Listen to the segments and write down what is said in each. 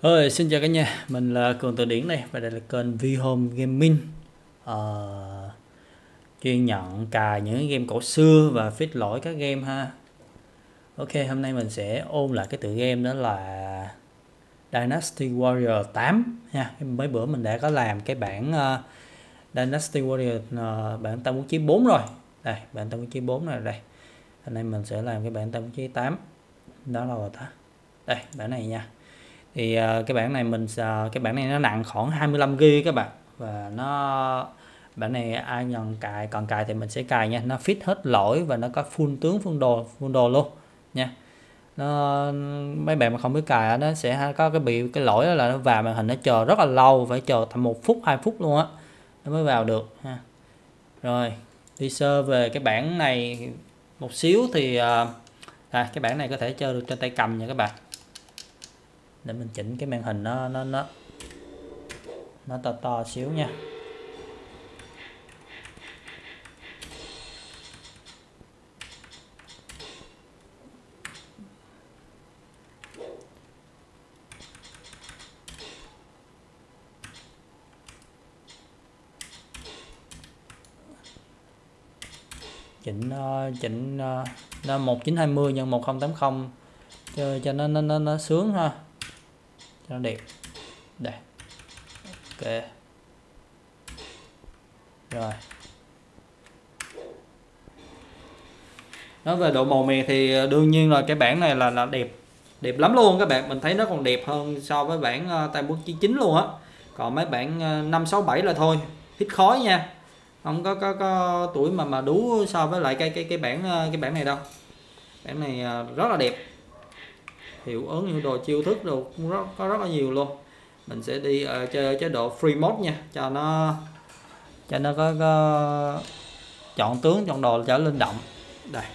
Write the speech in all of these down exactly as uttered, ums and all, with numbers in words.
Ơi, xin chào cả nhà, mình là Cường Từ Điển đây và đây là kênh Vhome Gaming. Ờ, chuyên nhận cài những game cổ xưa và fix lỗi các game ha. Ok, hôm nay mình sẽ ôn lại cái tựa game đó là Dynasty Warrior tám nha. Mấy bữa mình đã có làm cái bản uh, Dynasty Warrior uh, bản tam quốc chí bốn rồi. Đây, bản tam quốc chí bốn này đây. Hôm nay mình sẽ làm cái bản tam quốc chí tám. Đó là ta. Đây, bản này nha. Thì uh, cái bản này mình uh, cái bản này nó nặng khoảng hai mươi lăm gi ga bai các bạn, và nó bản này ai nhận cài còn cài thì mình sẽ cài nha, nó fit hết lỗi và nó có full tướng full đồ full đồ luôn nha. Nó mấy bạn mà không biết cài nó sẽ có cái bị cái lỗi đó là nó vào màn hình nó chờ rất là lâu, phải chờ tầm một phút hai phút luôn á nó mới vào được ha. Rồi đi sơ về cái bản này một xíu thì uh, à, cái bản này có thể chơi được trên tay cầm nha các bạn, để mình chỉnh cái màn hình nó nó nó nó to to xíu nha. Chỉnh uh, chỉnh uh, nó một chín hai mươi nhân một không tám không cho cho nó nó nó, nó sướng ha, cho nó đẹp. Đây, ok rồi. Nói về độ màu mè thì đương nhiên là cái bản này là là đẹp đẹp lắm luôn các bạn, mình thấy nó còn đẹp hơn so với bản uh, tam quốc chí chín luôn á. Còn mấy bản uh, năm sáu bảy là thôi hít khói nha, không có có có tuổi mà mà đủ so với lại cái cái cái bản cái bản này đâu. Bản này rất là đẹp, hiệu ứng hiệu đồ chiêu thức đồ cũng rất có rất là nhiều luôn. Mình sẽ đi uh, chơi chế độ free mode nha, cho nó cho nó có, có chọn tướng chọn đồ trở linh động. Đây,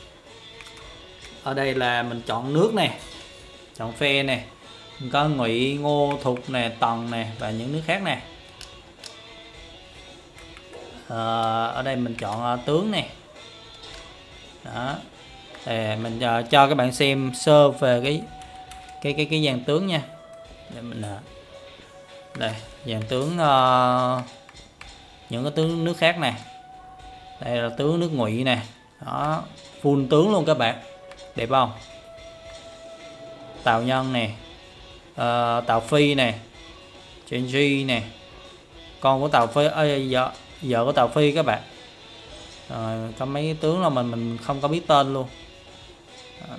ở đây là mình chọn nước này, chọn phe này, có Ngụy, Ngô, Thục nè, Tần nè và những nước khác nè. À, ở đây mình chọn uh, tướng này đó. Để mình uh, cho các bạn xem sơ về cái cái cái cái dàn tướng nha. Để mình uh, đây dàn tướng uh, những cái tướng nước khác này. Đây là tướng nước Ngụy nè, đó full tướng luôn các bạn, đẹp không? Tào Nhân nè, uh, Tào Phi nè, Genji nè, con của Tào Phi ơi, vợ vợ của Tào Phi các bạn. Rồi có mấy tướng là mình mình không có biết tên luôn. Đó.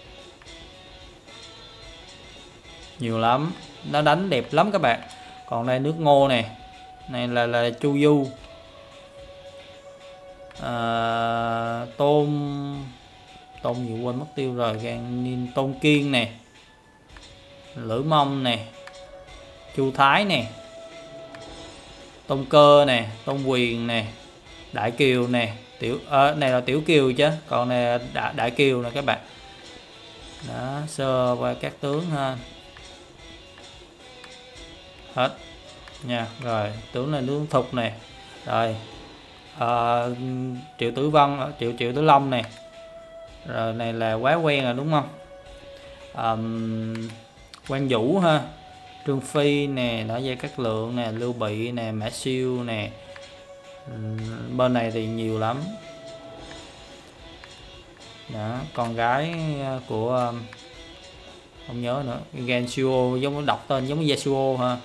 Nhiều lắm, nó đánh đẹp lắm các bạn. Còn đây nước Ngô này, này là là Chu Du, à, Tôn Tôn gì quên mất tiêu rồi, gan Tôn Kiên nè, Lữ Mông nè, Chu Thái nè, Tôn Cơ nè, Tôn Quyền nè, Đại Kiều nè, tiểu à, này là Tiểu Kiều chứ, còn này là Đại, Đại Kiều nè các bạn. Đó, sơ qua các tướng ha, hết nha. Rồi tướng này tướng Thục này, rồi à, Triệu Tử Văn, Triệu Triệu Tử Long này, rồi này là quá quen rồi đúng không? À, Quan Vũ ha, Trương Phi nè, đó Gia Cát Lượng nè, Lưu Bị nè, Mã Siêu nè. Bên này thì nhiều lắm. Đó, con gái của không nhớ nữa, Genshuo, giống đọc tên giống Yasuo ha.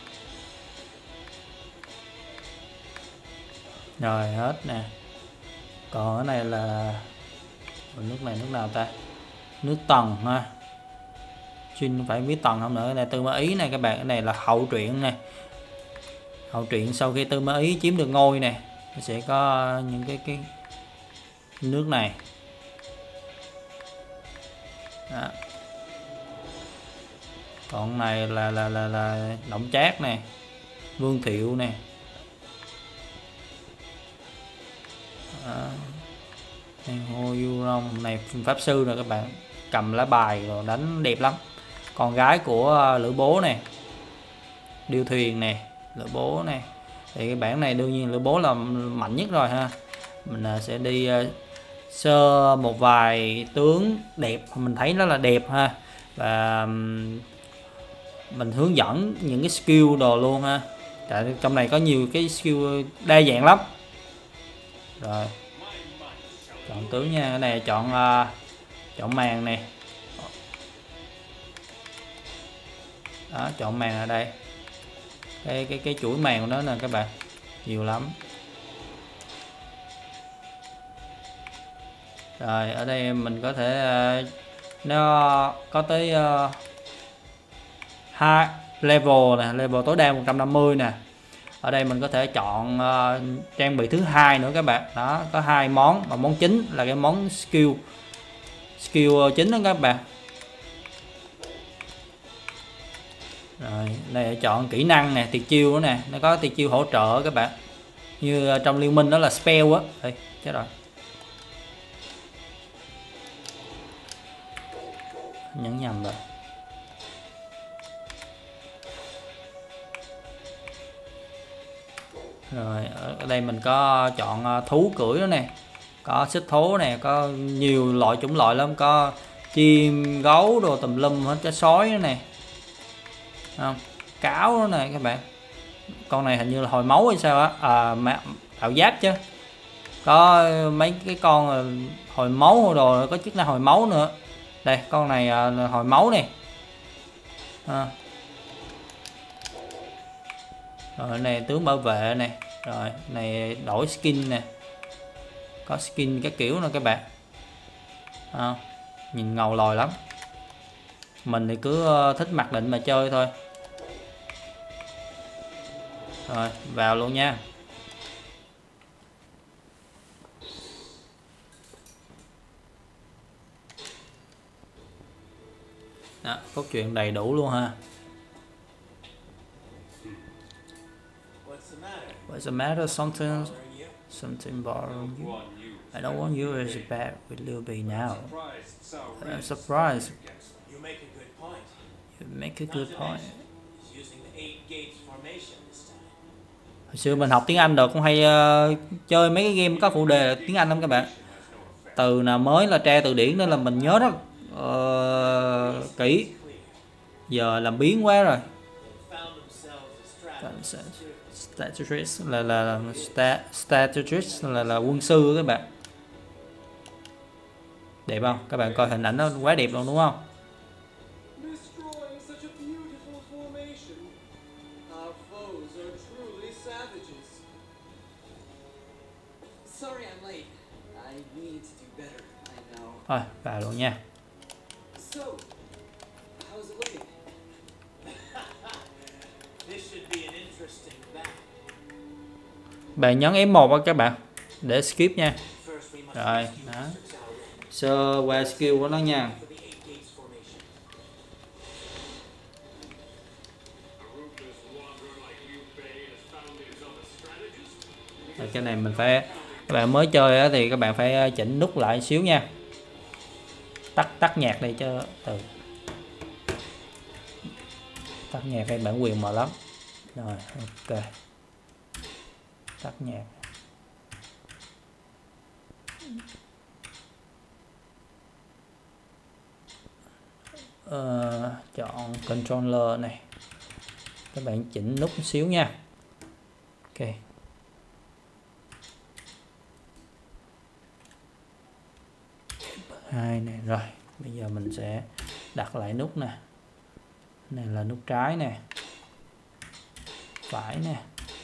Rồi hết nè. Còn cái này là nước này nước nào ta? Nước Tần ha. Chuyên phải biết Tần không nữa. Cái này Tư Mã Ý này các bạn, cái này là hậu truyện này. Hậu truyện sau khi Tư Mã Ý chiếm được ngôi này, nó sẽ có những cái cái nước này. Đó. Còn này là là là là Đổng Trác này, Vương Thiệu này. Hồ Du Rong này, pháp sư rồi các bạn, cầm lá bài rồi đánh đẹp lắm. Con gái của Lữ Bố này, Điêu Thuyền này, Lữ Bố này. Thì cái bản này đương nhiên Lữ Bố là mạnh nhất rồi ha. Mình sẽ đi sơ một vài tướng đẹp mình thấy nó là đẹp ha. Và mình hướng dẫn những cái skill đồ luôn ha, tại trong này có nhiều cái skill đa dạng lắm. Rồi chọn tướng nha, cái này chọn uh, chọn màn này đó, chọn màn ở đây, cái cái cái chuỗi màn của nó nè các bạn, nhiều lắm. Rồi ở đây mình có thể uh, nó có tới uh, hai level nè, level tối đa một trăm năm mươi nè. Ở đây mình có thể chọn uh, trang bị thứ hai nữa các bạn. Đó, có hai món, mà món chính là cái món skill skill chính đó các bạn. Rồi đây chọn kỹ năng nè, tuyệt chiêu nữa nè, nó có tuyệt chiêu hỗ trợ các bạn. Như trong liên minh đó là spell á. Đây, chết rồi. Nhấn nhầm rồi. Rồi ở đây mình có chọn thú cưỡi đó nè, có xích thố nè, có nhiều loại chủng loại lắm, có chim gấu đồ tùm lum hết, cái sói nữa nè, không cáo nữa nè các bạn. Con này hình như là hồi máu hay sao á, à mà tạo giáp chứ, có mấy cái con hồi máu hồi đồ, có chức năng hồi máu nữa. Đây con này hồi máu nè à. Rồi này tướng bảo vệ này, rồi này đổi skin nè, có skin các kiểu nữa các bạn à, nhìn ngầu lòi lắm. Mình thì cứ thích mặc định mà chơi thôi. Rồi vào luôn nha. Đó, cốt truyện đầy đủ luôn ha. What's the matter? Something, something bothering you? I don't want you as bad with Lil B now. I'm surprised. You make a good point. You make a good point. He's using the eight gates formation this time. Hồi xưa mình học tiếng Anh rồi cũng hay uh, chơi mấy cái game có phụ đề tiếng Anh lắm các bạn. Từ nào mới là tra từ điển nên là mình nhớ rất uh, kỹ. Giờ làm biến quá rồi. Strategist là là strategist là là quân sư các bạn. Đẹp không? Các bạn coi hình ảnh nó quá đẹp luôn đúng không? Thôi vào luôn nha. Bạn nhấn F một các bạn để skip nha. Rồi đó, sơ qua skill của nó nha. Rồi, cái này mình phải, các bạn mới chơi thì các bạn phải chỉnh nút lại xíu nha. Tắt tắt nhạc đây cho từ tắt nhạc hay bản quyền mờ lắm. Rồi ok, tắt nhạc. Ờ, chọn controller này, các bạn chỉnh nút một xíu nha. Ok, hai này. Rồi bây giờ mình sẽ đặt lại nút nè, này là nút trái nè, phải nè,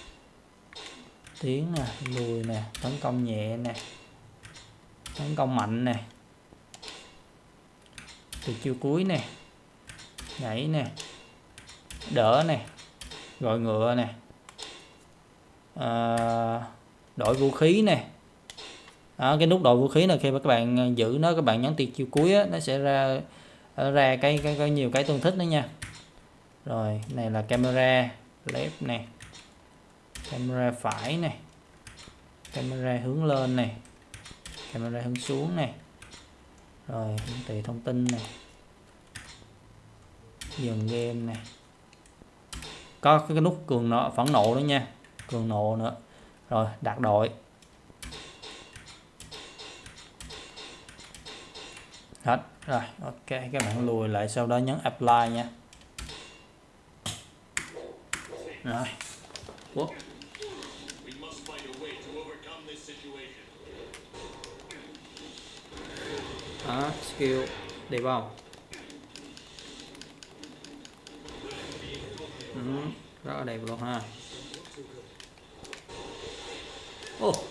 tiến nè, lùi nè, tấn công nhẹ nè, tấn công mạnh nè, từ chiêu cuối nè, nhảy nè, đỡ nè, gọi ngựa nè, à, đổi vũ khí nè. Đó, cái nút đổi vũ khí là khi mà các bạn giữ nó, các bạn nhấn tuyệt chiêu cuối á, nó sẽ ra ra cái cái có nhiều cái tương thích nữa nha. Rồi này là camera left nè, camera phải nè, camera hướng lên này, camera hướng xuống này, rồi hiển thị thông tin này, dừng game này, có cái nút cường nộ, phẫn nộ nữa nha, cường nộ nữa. Rồi đặt đội hết rồi. Ok, các bạn lùi lại, sau đó nhấn apply nha. Rồi. Ủa? Đó, skill đẹp không? Ừ, rất là đẹp luôn ha. Ô. Oh.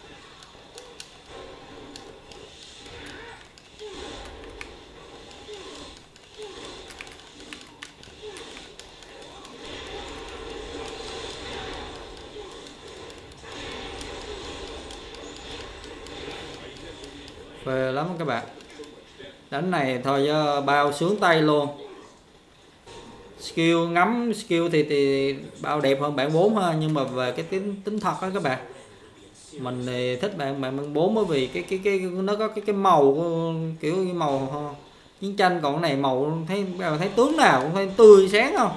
Phê lắm các bạn. Đánh này thôi chứ bao sướng tay luôn. Skill ngắm skill thì thì bao đẹp hơn bản bốn ha, nhưng mà về cái tính tính thật đó các bạn, mình thì thích bạn bạn bản bốn bởi vì cái cái cái nó có cái cái màu kiểu như màu chiến tranh, còn cái này màu thấy thấy tướng nào cũng thấy tươi sáng không.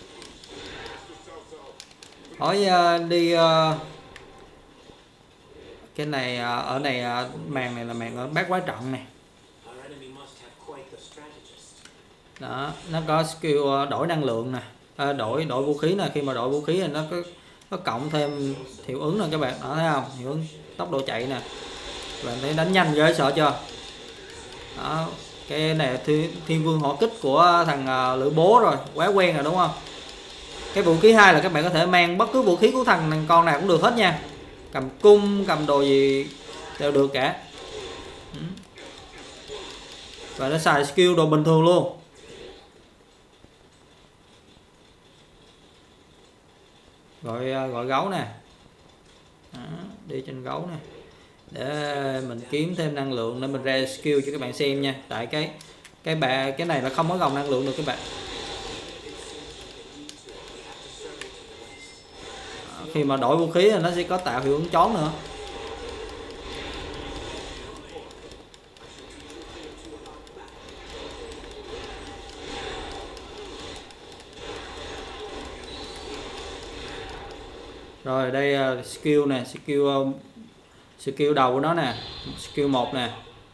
Hỏi uh, đi uh, cái này uh, ở này uh, màn này là màn ở bát quái trận này. Đó, nó có skill đổi năng lượng nè, à, đổi đổi vũ khí nè, khi mà đổi vũ khí thì nó có có cộng thêm hiệu ứng nè các bạn, đó thấy không, hiệu ứng tốc độ chạy nè, bạn thấy đánh nhanh dễ sợ chưa. Đó, cái này thiên, thiên vương hỏa kích của thằng uh, lữ bố rồi, quá quen rồi đúng không. Cái vũ khí hai là các bạn có thể mang bất cứ vũ khí của thằng con nào cũng được hết nha, cầm cung cầm đồ gì đều được cả. Và nó xài skill đồ bình thường luôn. Gọi gọi gấu nè. Đó, đi trên gấu nè để mình kiếm thêm năng lượng để mình ra skill cho các bạn xem nha. Tại cái cái bà cái này là không có gồng năng lượng được các bạn. Đó, khi mà đổi vũ khí thì nó sẽ có tạo hiệu ứng chón nữa. Rồi đây uh, skill nè, skill uh, skill đầu của nó nè, skill một nè.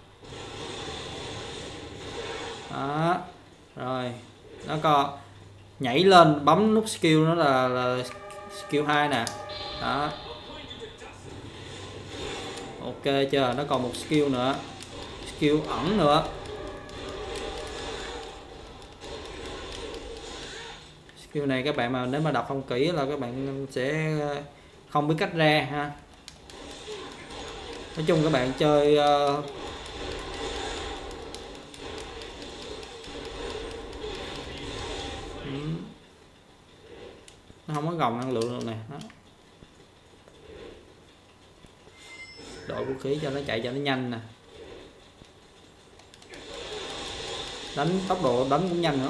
Đó. Rồi, nó có nhảy lên bấm nút skill nó là, là skill hai nè. Đó. Ok chưa? Nó còn một skill nữa. Skill ẩn nữa. Skill này các bạn mà nếu mà đọc không kỹ là các bạn sẽ không biết cách ra ha. Nói chung các bạn chơi uh, nó không có gồng năng lượng được nè. Đó. Đổi vũ khí cho nó chạy cho nó nhanh nè, đánh tốc độ đánh cũng nhanh nữa.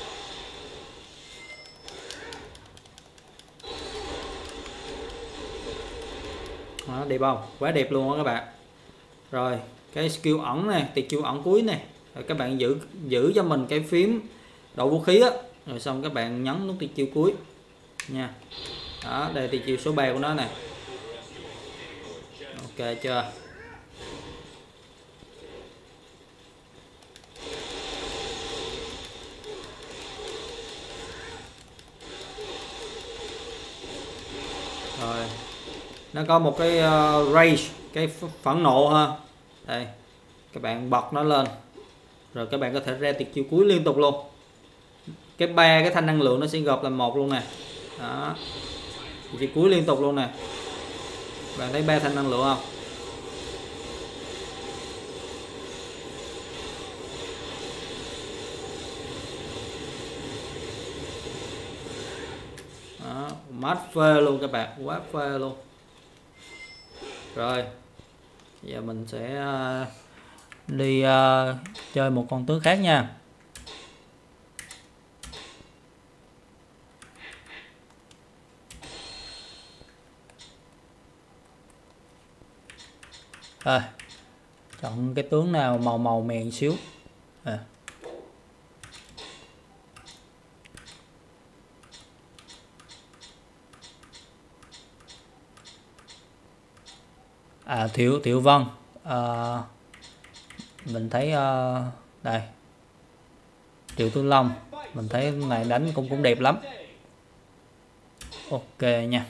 Đó, đẹp không? Quá đẹp luôn đó các bạn. Rồi cái skill ẩn này, tuyệt chiêu ẩn cuối này, rồi các bạn giữ giữ cho mình cái phím đổi vũ khí á, rồi xong các bạn nhấn nút tuyệt chiêu cuối nha. Đó, đây tuyệt chiêu số ba của nó nè. Ok chưa? Rồi nó có một cái uh, rage, cái phẫn nộ ha. Đây các bạn bật nó lên rồi các bạn có thể ra tuyệt chiêu cuối liên tục luôn. Cái ba cái thanh năng lượng nó sẽ gộp làm một luôn nè. Đó, tuyệt chiêu cuối liên tục luôn nè. Bạn thấy ba thanh năng lượng không? Đó, mát phê luôn các bạn, quá phê luôn. Rồi giờ mình sẽ đi uh, chơi một con tướng khác nha. Rồi chọn cái tướng nào màu màu mèn xíu à. À Thiệu Thiệu Vân à, mình thấy uh, đây Triệu Tương Long mình thấy này đánh cũng cũng đẹp lắm. Ok nha.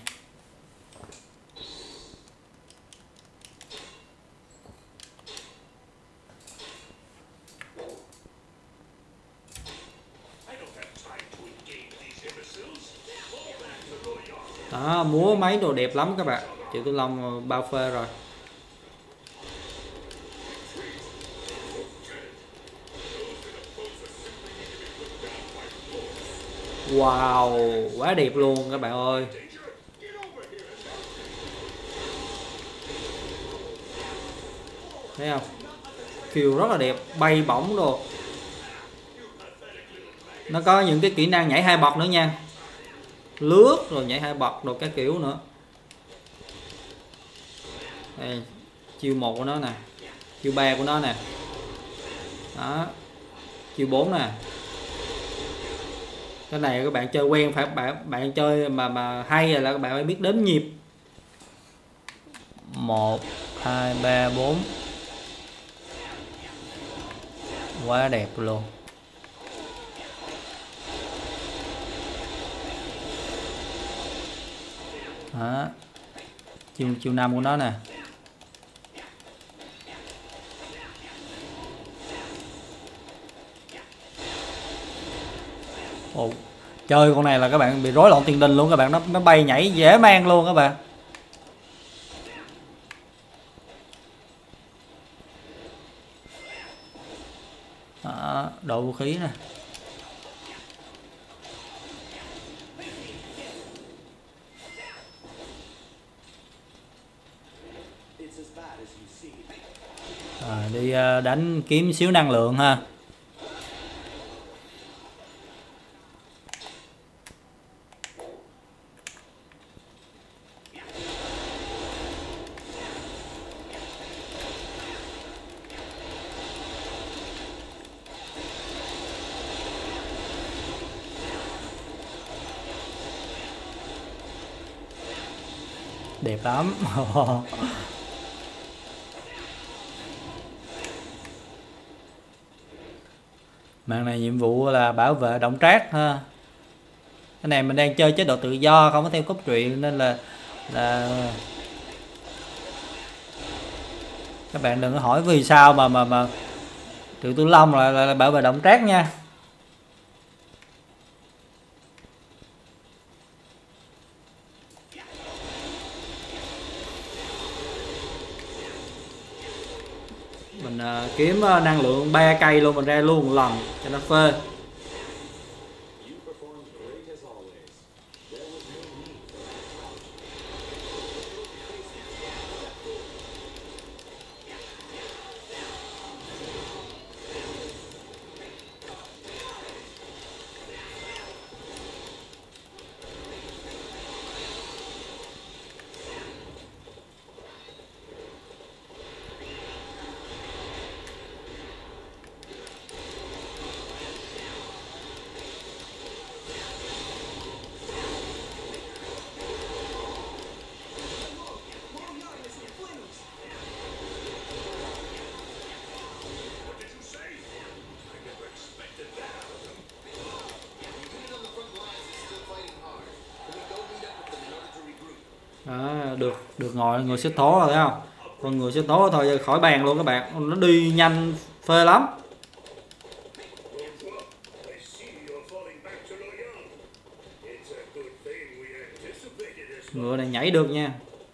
Đó, múa máy đồ đẹp lắm các bạn. Triệu Tử Long bao phê rồi. Wow, quá đẹp luôn các bạn ơi. Thấy không? Kill rất là đẹp, bay bổng đồ. Nó có những cái kỹ năng nhảy hai bậc nữa nha. Lướt rồi nhảy hai bậc đồ các kiểu nữa. Đây, chiêu một của nó nè, chiêu ba của nó nè. Đó. Chiêu bốn nè. Cái này các bạn chơi quen phải bạn bạn chơi mà mà hay là các bạn phải biết đếm nhịp. một hai ba bốn. Quá đẹp luôn. Đó. Chiêu chiêu năm của nó nè. Ồ, chơi con này là các bạn bị rối loạn tiền đình luôn các bạn, nó nó bay nhảy dễ mang luôn các bạn. Đó, độ vũ khí nè. À, đi đánh kiếm xíu năng lượng ha. Đẹp lắm. Mạng này nhiệm vụ là bảo vệ động trác ha. Cái này mình đang chơi chế độ tự do không có theo cốt truyện nên là là các bạn đừng có hỏi vì sao mà mà mà Triệu Tử Long là, là, là bảo vệ động trác nha. Mình uh, kiếm uh, năng lượng ba cây luôn, mình ra luôn một lần cho nó phê. Đó, được được ngồi người xếp thố rồi thấy không? Con người xếp thố thôi khỏi bàn luôn các bạn, nó đi nhanh phê lắm. Ngựa này nhảy được nha.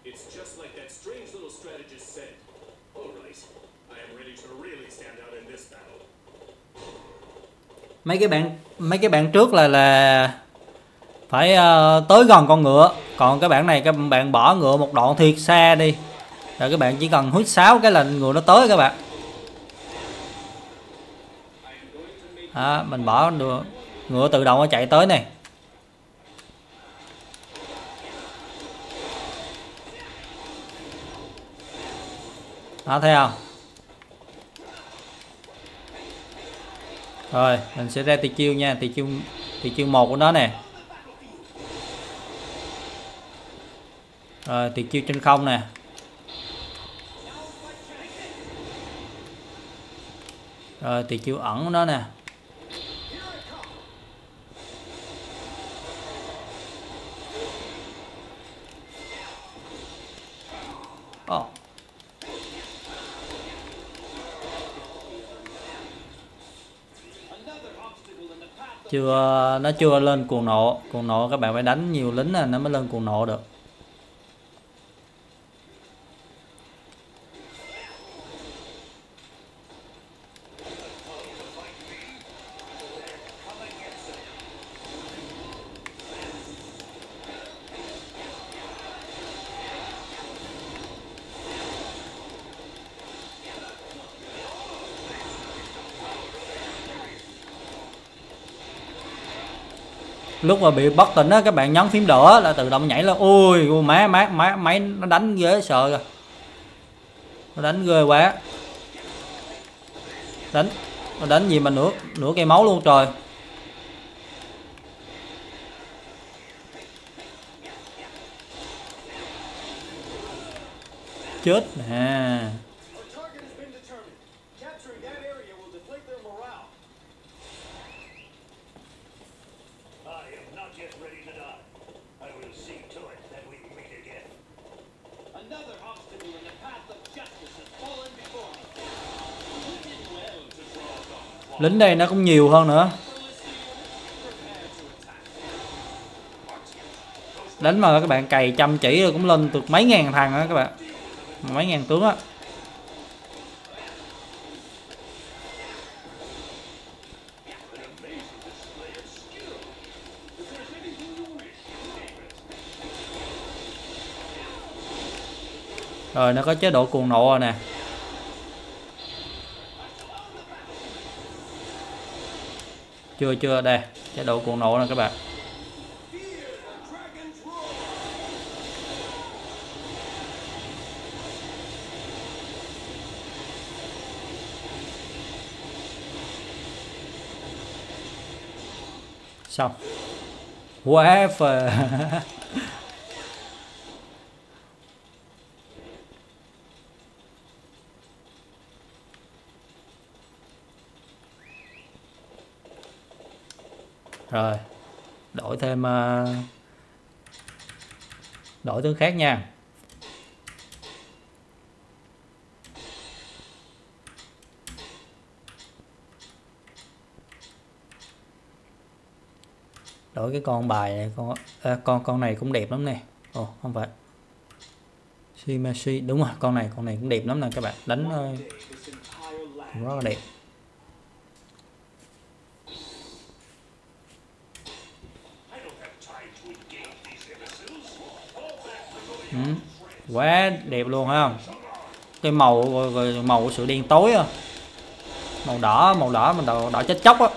Mấy cái bạn mấy cái bạn trước là là phải uh, tới gần con ngựa, còn cái bản này các bạn bỏ ngựa một đoạn thiệt xa đi rồi các bạn chỉ cần hút sáo cái là ngựa nó tới các bạn. Đó, mình bỏ được ngựa tự động nó chạy tới này. Đó, thấy không? Rồi mình sẽ ra tì chiêu nha, tì chiêu tì chiêu một của nó nè. Rồi tì chiêu trên không nè. Rồi tì chiêu ẩn của nó nè. Oh. Chưa, nó chưa lên cuồng nộ. Cuồng nộ các bạn phải đánh nhiều lính là nó mới lên cuồng nộ được. Lúc mà bị bất tỉnh á, các bạn nhấn phím đỏ là tự động nhảy lên. Ôi má má má máy nó đánh ghê sợ rồi. Nó đánh ghê quá. Đánh nó đánh gì mà nửa nửa cây máu luôn trời. Chết nè. Lính đây nó cũng nhiều hơn nữa. Đánh mà các bạn cày chăm chỉ rồi cũng lên được mấy ngàn thằng á các bạn. Mấy ngàn tướng á. Rồi nó có chế độ cuồng nộ rồi nè. Chưa chưa đây, chế độ cuồng nộ nè các bạn. Xong. Quá phê. Rồi đổi thêm uh, đổi tướng khác nha. Đổi cái con bài này, con à, con con này cũng đẹp lắm nè. Ồ không phải Shimashi, đúng rồi, con này con này cũng đẹp lắm nè các bạn, đánh uh, rất là đẹp. Ừ, quá đẹp luôn ha. Cái màu rồi màu của sự đen tối à. Màu đỏ, màu đỏ mình đỏ, đỏ chết chóc á.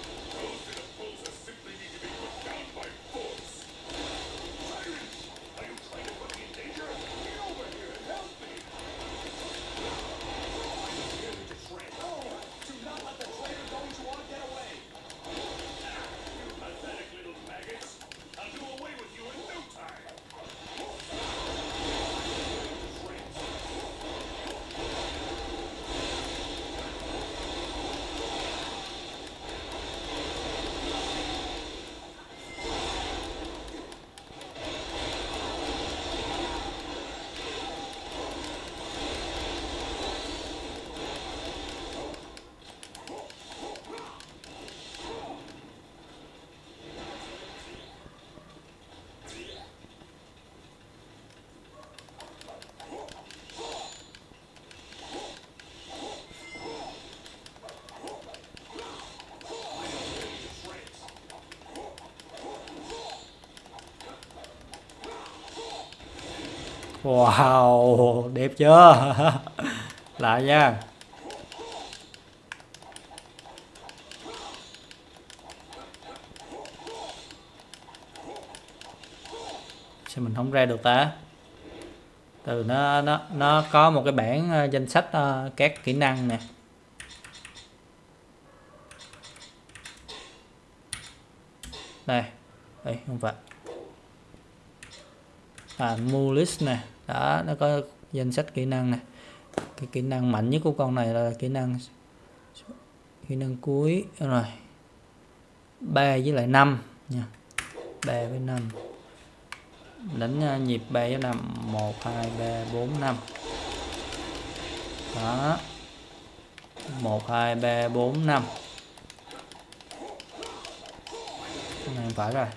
Wow, đẹp chưa? Lại nha. Sao mình không ra được ta? Từ nó nó nó có một cái bảng uh, danh sách uh, các kỹ năng nè. Đây. Đây không phải. À, mua list nè. Đó, nó có danh sách kỹ năng nè. Cái kỹ năng mạnh nhất của con này là kỹ năng kỹ năng cuối rồi. ba với lại năm nha. ba với năm. Đánh nhịp ba với năm, một hai ba bốn năm. Đó. một hai ba bốn năm. Cái này phải rồi.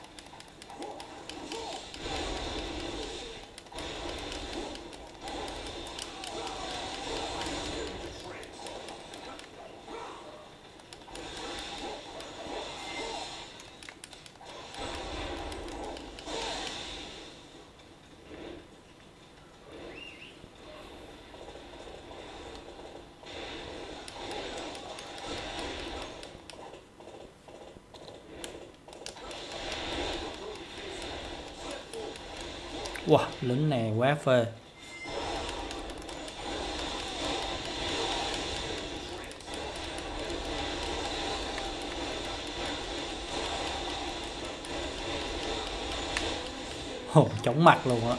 Wow, lính này quá phê. Ồ, chóng mặt luôn á.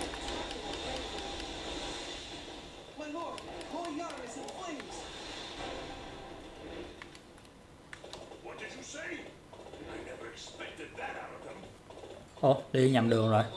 Ồ, đi nhầm đường rồi.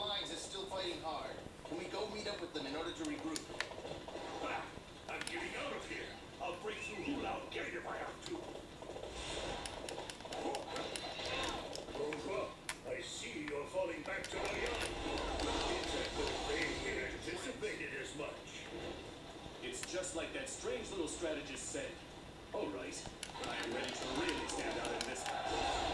Just like that strange little strategist said. All right, I am ready to really stand out in this battle.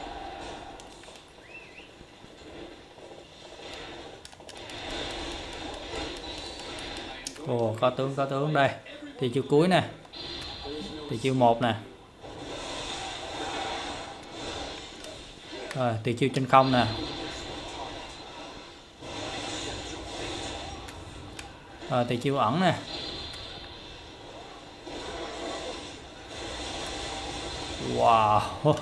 Ồ, có tướng, có tướng đây. Thì chiêu cuối nè. Thì chiêu một nè. Rồi, thì chiêu trên không nè. Rồi, thì chiêu ẩn nè. Wow.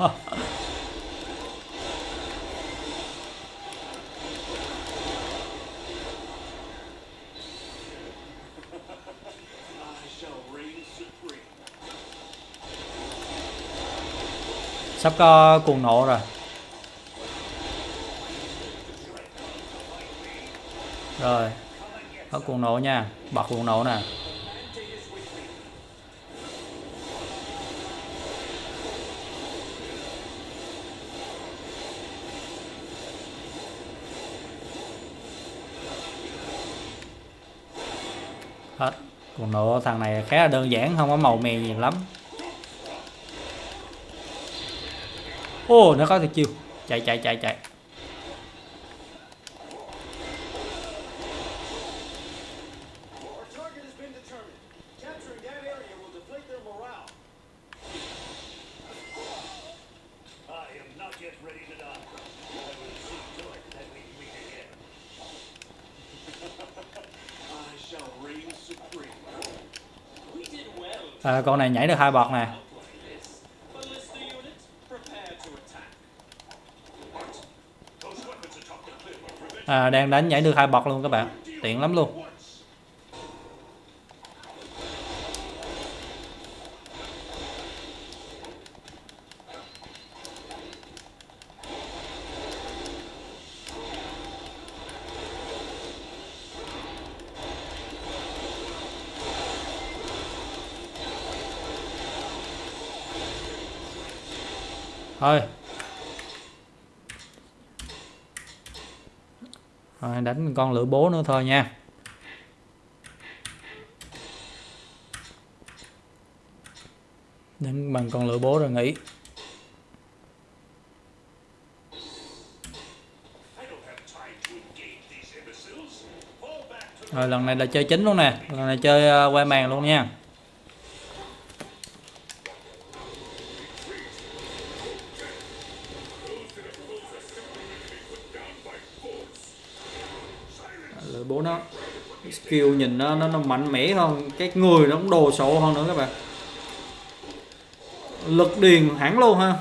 Sắp có cuồng nộ rồi. Rồi, có cuồng nộ nha, bật cuồng nộ nè. Hết. Cuồng nộ thằng này khá là đơn giản, không có màu mè nhiều lắm. Ô, oh, nó có tuyệt chiêu. Chạy chạy chạy chạy. À, con này nhảy được hai bậc nè. À, đang đánh nhảy được hai bậc luôn các bạn, tiện lắm luôn. Thôi. Rồi, đánh con lửa bố nữa thôi nha. Đánh bằng con lửa bố rồi nghỉ. Rồi lần này là chơi chính luôn nè, lần này chơi uh, qua màn luôn nha. Lửa bố nó skill nhìn nó, nó nó mạnh mẽ hơn, cái người nó cũng đồ sộ hơn nữa các bạn. Lực điền hẳn luôn ha.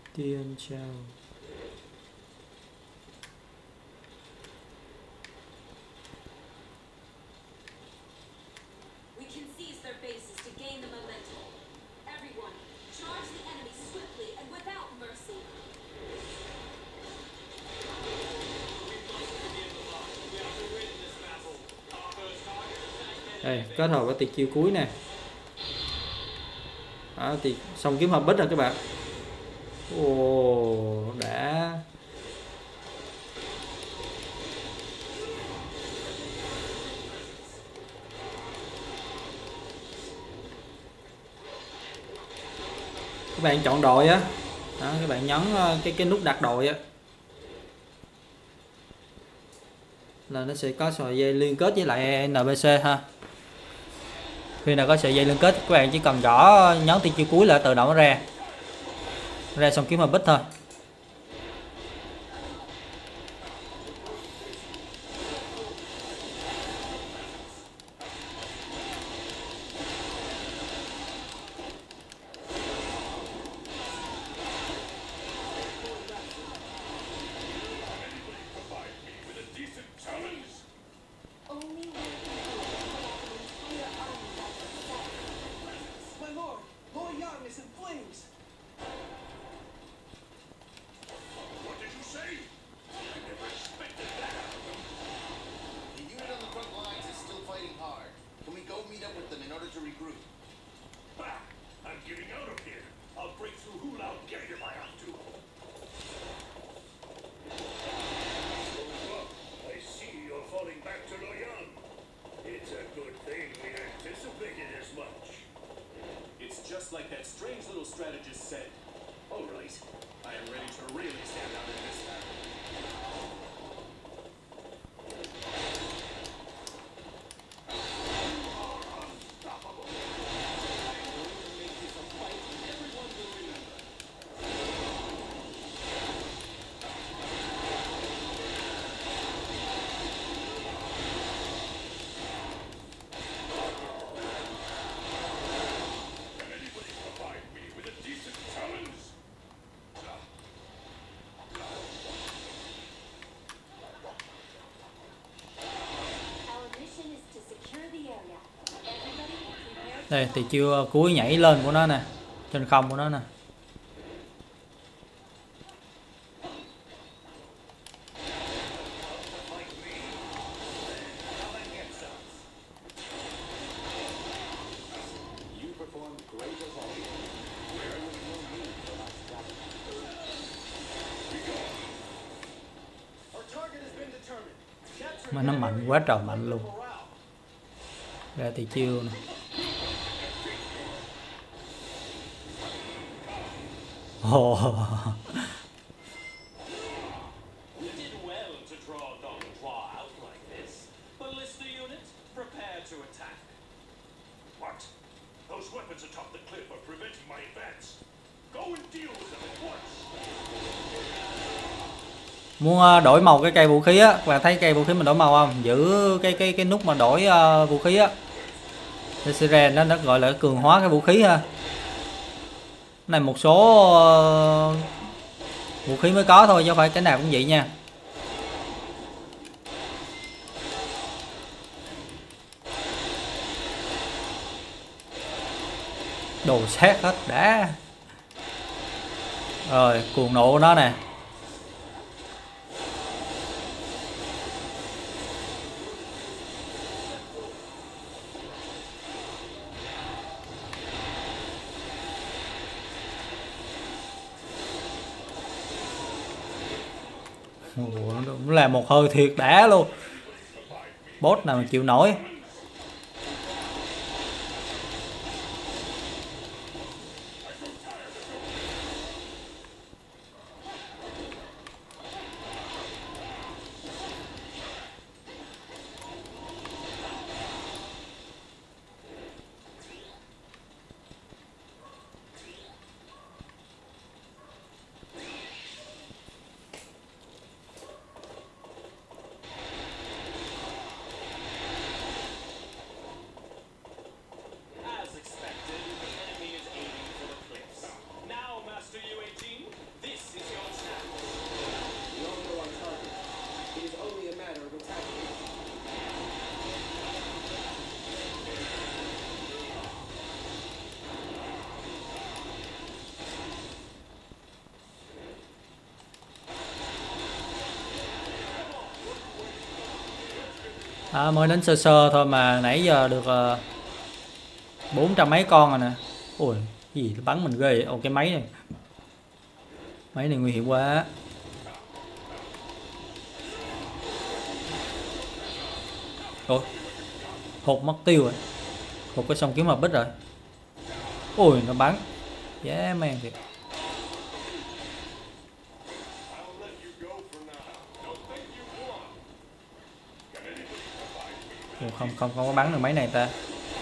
Tiên Châu. We can seize their bases to gain the momentum. Everyone, charge the enemy swiftly and without mercy. Đây, kết hợp với tuyệt chiêu cuối nè. Đó, thì xong kiếm hợp bích rồi các bạn. Ồ, đã. Các bạn chọn đội á. Đó, các bạn nhấn cái cái nút đặt đội á. Là nó sẽ có sợi dây liên kết với lại en pê xê ha. Khi nào có sợi dây liên kết các bạn chỉ cần gõ nhấn tiêu chiêu cuối là tự động nó ra. Ra xong kiếm hợp bích thôi. Only one can hold an entire army like this. My lord, Lord Yang is in flames. What did you say? I never expected that out of them. The unit on the front lines is still fighting hard. Can we go meet up with them in order to regroup? Bah! I'm getting out of here. I'll break through Hulao Gate if I have to. I see you're falling back to Loyang. It's a good thing we anticipated as much. It's just like that strange little strategist said. All right, I am ready to really stand out in this battle. You are unstoppable. I'm going to make this a fight everyone will remember. Can anybody provide me with a decent challenge? Our mission is to secure the area. Everybody prepare to Đây thì chiêu cuối nhảy lên của nó nè, trên không của nó nè. Like me. Come and get some. You performed great as always. Where was your need for my strategy? Our target has been determined. Capture Mà nó mạnh quá trời mạnh luôn. Ra thì chiêu nè. Ồ. You did well to draw Dong Hua out like this. Ballista unit, prepare to attack. What? Those weapons atop the cliff are preventing my advance. Go and deal with them at once. Muốn ờ, đổi màu cái cây vũ khí á, các bạn thấy cây vũ khí mình đổi màu không? Giữ cái cái cái nút mà đổi ờ, vũ khí á. Nó sẽ ra nó nó gọi là cường hóa cái vũ khí ha. Cái này một số ờ, vũ khí mới có thôi chứ không phải cái nào cũng vậy nha. Đồ sát hết đã. Rồi cuồng nộ của nó nè. Ồ, nó cũng là một hơi thiệt đã luôn. Boss nào mà chịu nổi. À, mới đánh sơ sơ thôi mà nãy giờ được bốn trăm mấy con rồi nè. Ui, cái gì nó bắn mình ghê vậy? Ồ, cái máy này. Máy này nguy hiểm quá. Ủa, hụt mất tiêu rồi. Hụt cái song kiếm hợp bích rồi. Ui, nó bắn. Dễ man thiệt. Ủa, không không không có bắn được máy này ta.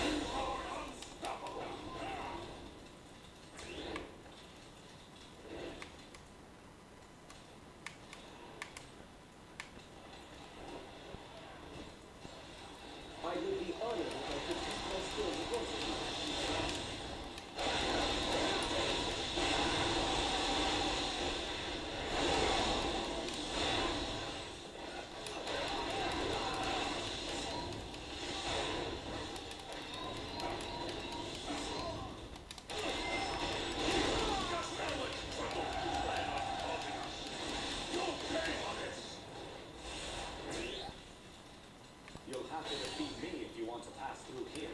You'll have to defeat me if you want to pass through here.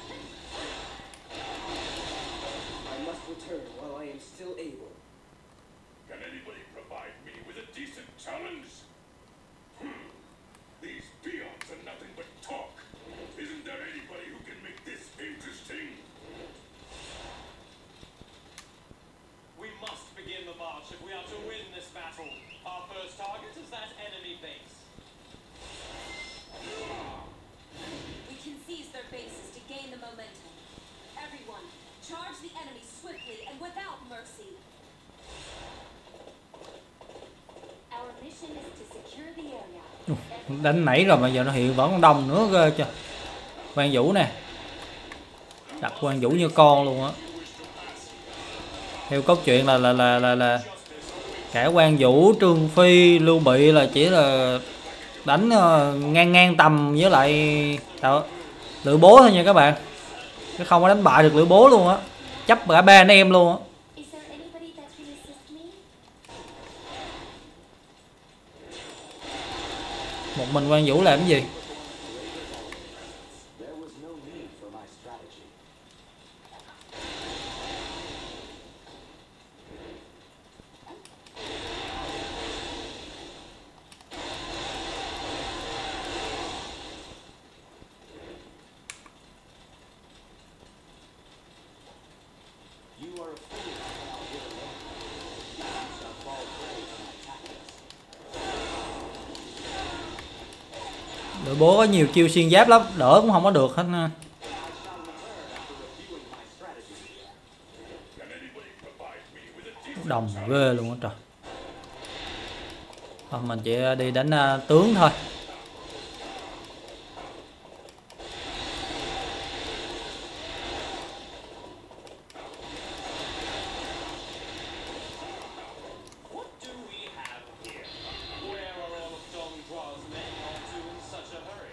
I must return while I am still able. Can anybody provide me with a decent challenge? Hmm. These peons are nothing but talk. Isn't there anybody who can make this interesting? We must begin the march if we are to win this battle. Our first target is that enemy base. We can seize their bases to gain the momentum. Everyone, charge the enemy swiftly and without mercy. Our mission is to secure the area. Đánh nãy rồi mà giờ nó hiện vẫn còn đông nữa cơ chưa. Quan Vũ nè. Đặt Quan Vũ như con luôn á. Theo cốt truyện là là là là là cả Quan Vũ, Trương Phi, Lưu Bị là chỉ là đánh ngang ngang tầm với lại đó, Lữ Bố thôi nha các bạn. Chứ không có đánh bại được Lữ Bố luôn á. Chấp cả ba anh em luôn á. Is there anybody that can assist me? Một mình Quan Vũ làm cái gì? There was no need for my strategy. You are a fool now here alone. You shall fall prey to my tactics. Lữ Bố có nhiều chiêu xuyên giáp lắm, đỡ cũng không có được hết. I shall return after reviewing my strategy. Can anybody provide me with a decent Đồng ghê luôn á trời. Thôi mình chỉ đi đánh uh, tướng thôi. What do we have here? Where are all of Dong Zhuo's men off to in such a hurry?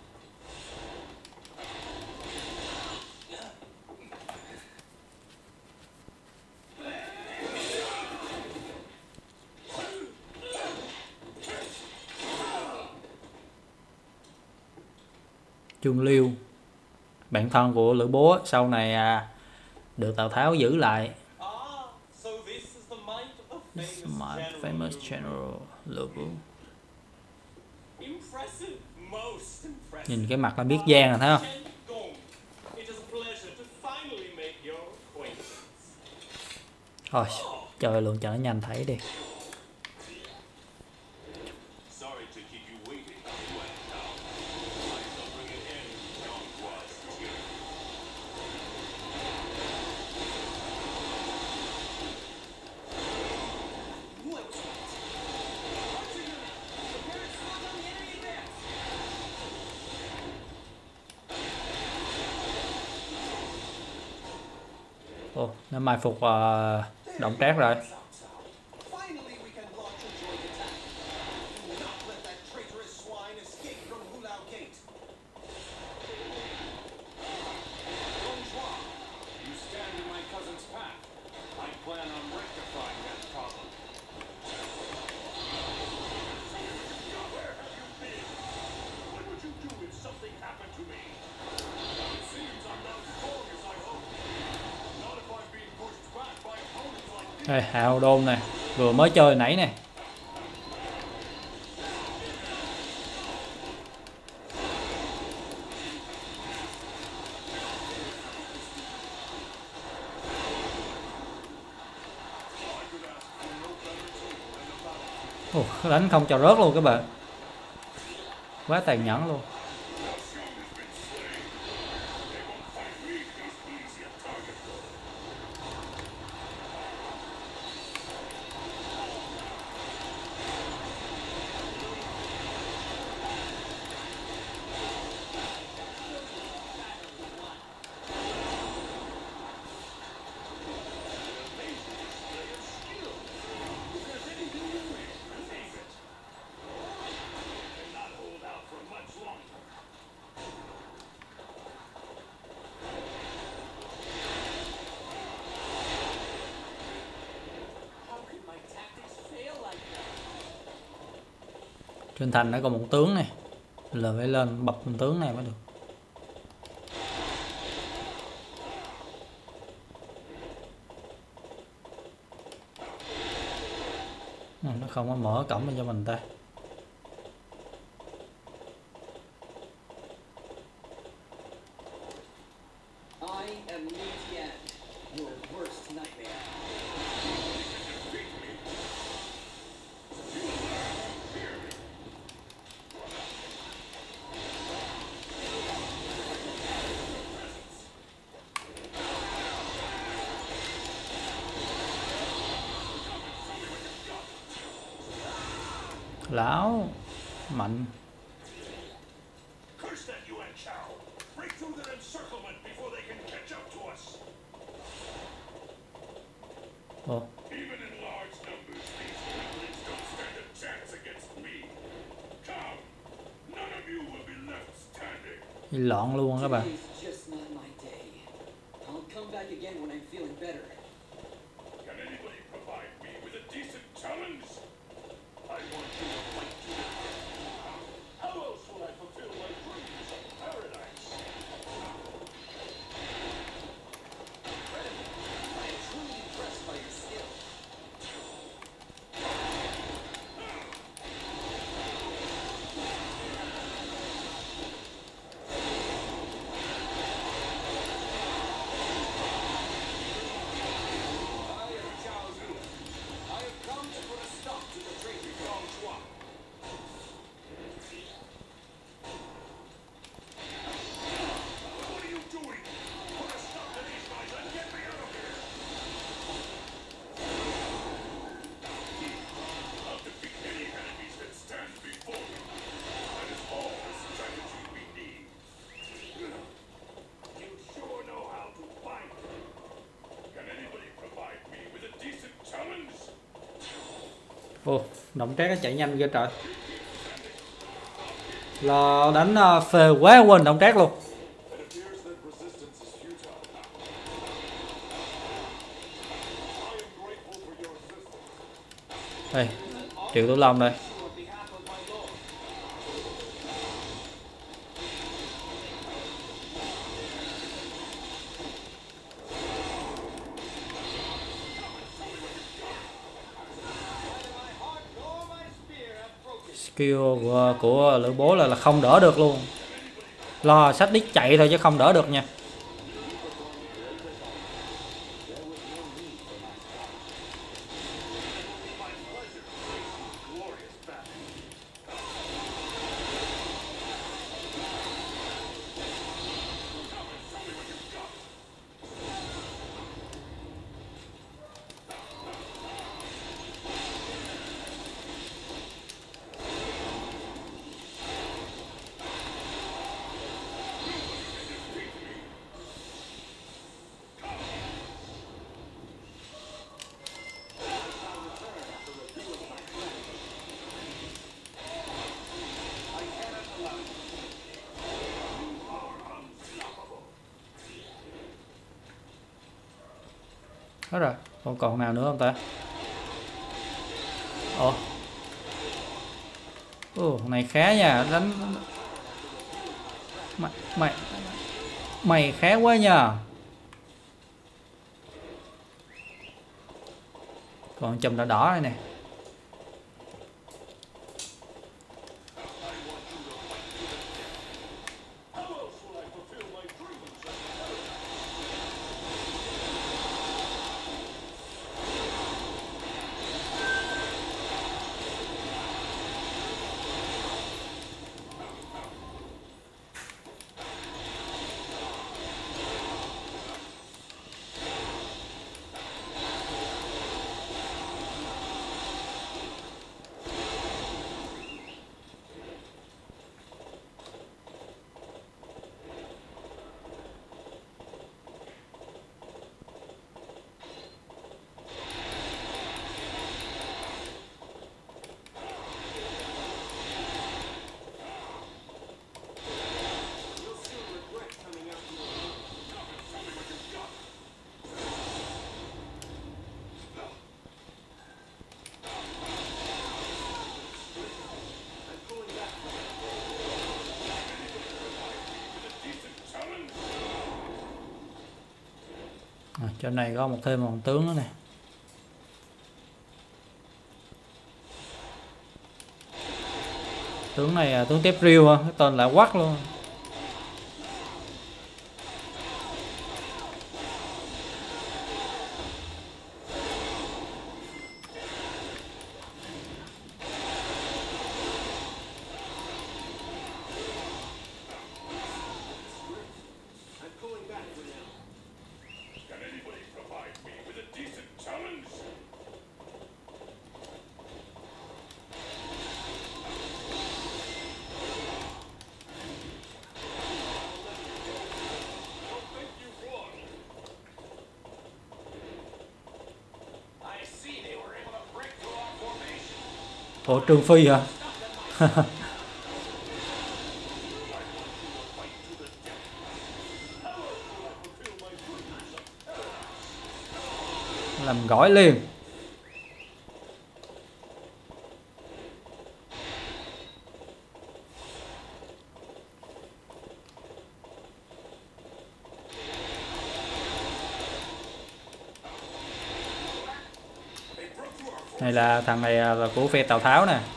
Trương Liêu, bạn thân của Lữ Bố, sau này à, được Tào Tháo giữ lại. Ah, so this is the might of famous My general famous Lu Bu. general Lữ Bố. Impressive, most impressive. Nhìn cái mặt là biết gian rồi thấy không? Chen Gong. It is a pleasure to finally make your acquaintance. Thôi, chơi luôn cho nó nhanh thấy đi. Sorry to keep you waiting. Well, now, I shall bring an end to Dong Zhuo's tyranny. Ồ, nó mai phục uh, động trác rồi. Finally, we can launch a joint attack. Do not let that traitorous swine escape from Hulao Gate. Dong Zhuo, you stand in my cousin's path. I plan on rectifying that problem. Where have you been? What would you do if Đây, hào đôn nè, vừa mới chơi nãy nè. Ồ, đánh không cho rớt luôn các bạn, quá tàn nhẫn luôn. Trên thành nó còn một tướng này, là phải lên bật một tướng này mới được. Ừ, nó không có mở cổng cho mình ta. I am Nian, your worst nightmare. Lão mạnh. Curse that Yuan Chao! Break through their encirclement before they can catch up to us! Ồ, Even in large numbers, these weaklings don't stand a chance against me. Come! None of you will be left standing. đi loạn luôn các bạn. Today's just not my day. I'll come back again when I'm feeling better. Can anybody provide me with a decent challenge? I want you to fight to the death. How else will I fulfill my dreams of paradise? I am truly impressed by your skill. I am Zhao Zhu. I have come to put a stop to the traitor Dong Zhuang. What are you doing? Put a stop to these guys and get me out of here! I'll defeat any enemies that stand before me. That is all the strategy we need. You sure know how to fight. Can anybody provide me with a decent challenge? Ồ, động trác nó chạy nhanh ghê trời. Lo đánh uh, phê quá quên động trác luôn. It appears that resistance is futile now. I am grateful for your assistance. Đây, Triệu Tử Long đây. On behalf of my lord. Neither my heart nor my spear have broken. Skill của, của Lữ Bố là, là không đỡ được luôn. Lo sách đít chạy thôi chứ không đỡ được nha. Hết rồi, còn còn nào nữa không ta? Ồ, ồ, này khá nha, đánh mày mày mày khá quá nha. Còn chùm đỏ đỏ đây nè. À, trên này có một thêm một tướng nữa nè. Tướng này là tướng tép riêu ha, cái tên lại quắc luôn. Ủa Trương Phi hả? Làm gói liền. Này là thằng này là của phe Tào Tháo nè.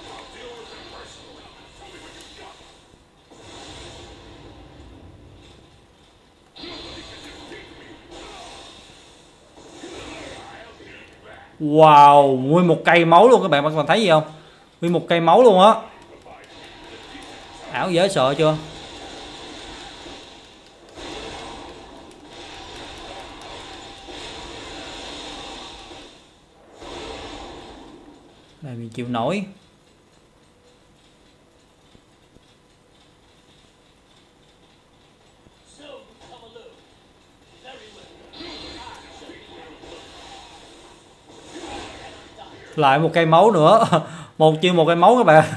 Wow, nguyên một cây máu luôn các bạn, các bạn thấy gì không? Nguyên một cây máu luôn á. Ảo dễ sợ chưa? Này mình chịu nổi. Lại một cây máu nữa. Một chiêu một cây máu các bạn.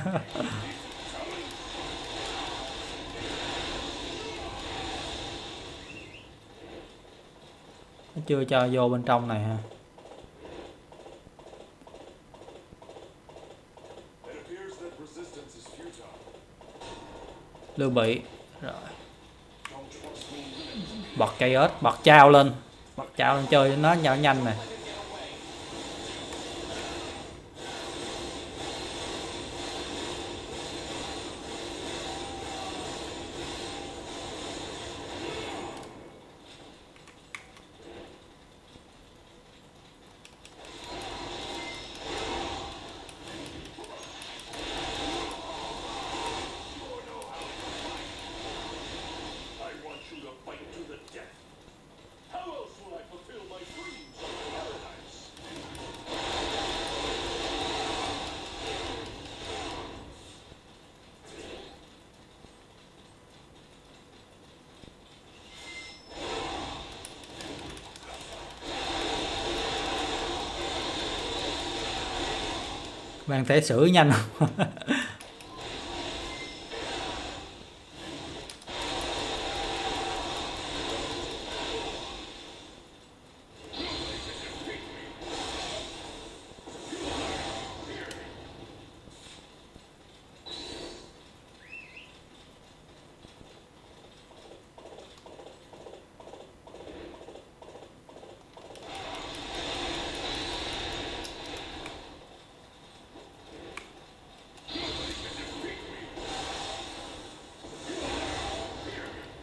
Nó chưa cho vô bên trong này ha. Lưu Bị rồi. Bật cây ớt, bật trao lên. Bật trao lên chơi cho nó nhanh nhanh nè. Bạn thể xử nhanh không?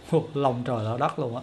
Ồ, lòng trời lở đất luôn á.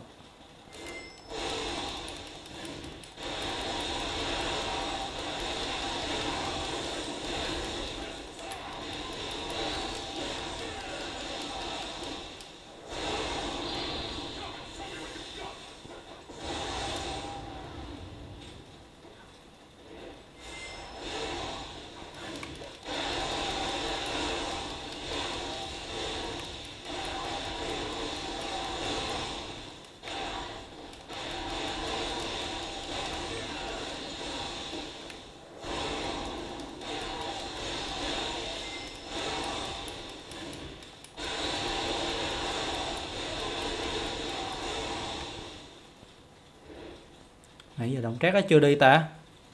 Nãy giờ động trác nó chưa đi ta.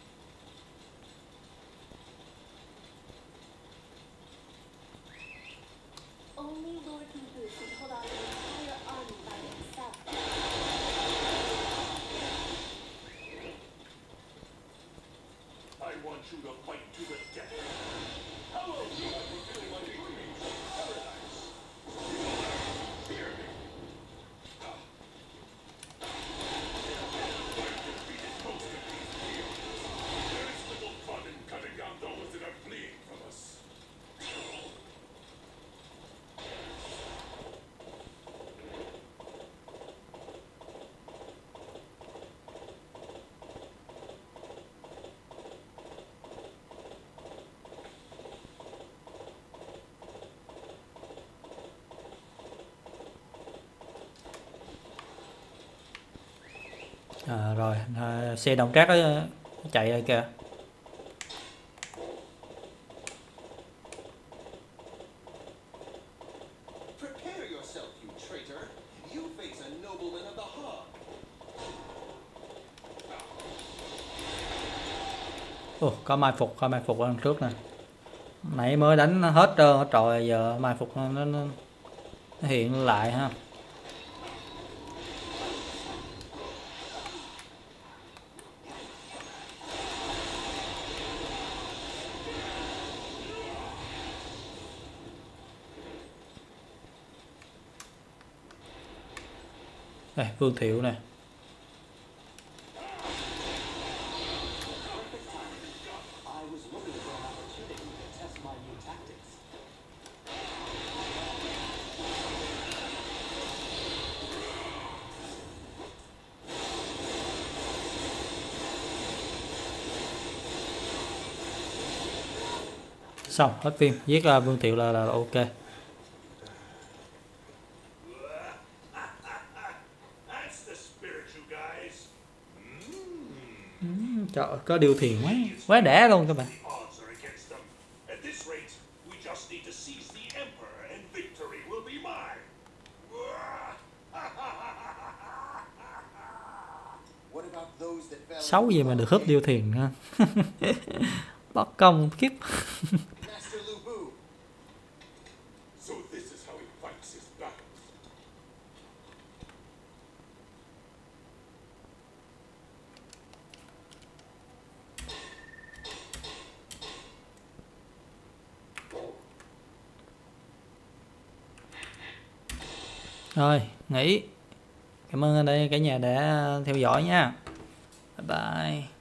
Only Lord Lubu can hold out an entire army by himself. I want you to fight to the death. How else do I fulfill my dreams of paradise? Fear me. I've defeated most of these heroes. There is little fun in cutting down those that are fleeing from us. À, rồi à, xe động trác nó chạy rồi kìa. Prepare yourself, you traitor. You face a nobleman of the Hog. Ồ, có mai phục, có mai phục ở đằng trước nè. Nãy mới đánh hết trơn á trời, giờ mai phục nó, nó, nó hiện lại ha. Đây, Vương Thiệu nè. I was looking for an opportunity to test my new tactics. Xong hết phim, giết uh, Vương Thiệu là, là ok. That's the spirit, you guys. Trời ơi, có điều thiền quá, quá đã luôn các bạn. The odds are against them. At this rate, we just need to seize the Emperor and victory will be mine. What about those that fell Xấu gì mà được húp điều thiền ha. Bất công kiếp. Master Lubu? So this is how he fights his battles. Rồi, nghỉ. Cảm ơn ở đây cả nhà đã theo dõi nha. Bye bye.